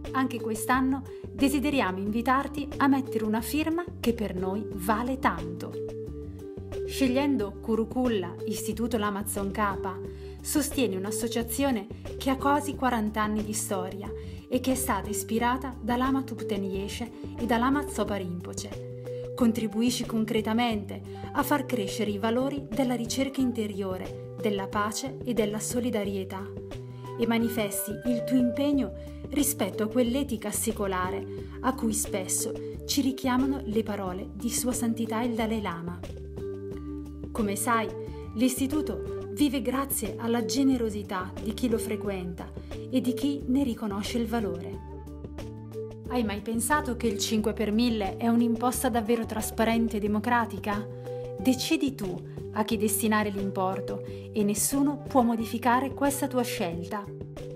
Anche quest'anno desideriamo invitarti a mettere una firma che per noi vale tanto. Scegliendo Curuculla, Istituto Lamazon K, sostieni un'associazione che ha quasi 40 anni di storia e che è stata ispirata da Lama Thubten Yeshe e da Lama Zopa Rinpoche. Contribuisci concretamente a far crescere i valori della ricerca interiore, della pace e della solidarietà e manifesti il tuo impegno rispetto a quell'etica secolare a cui spesso ci richiamano le parole di Sua Santità il Dalai Lama. Come sai, l'istituto vive grazie alla generosità di chi lo frequenta e di chi ne riconosce il valore. Hai mai pensato che il 5 per 1000 è un'imposta davvero trasparente e democratica? Decidi tu a chi destinare l'importo e nessuno può modificare questa tua scelta.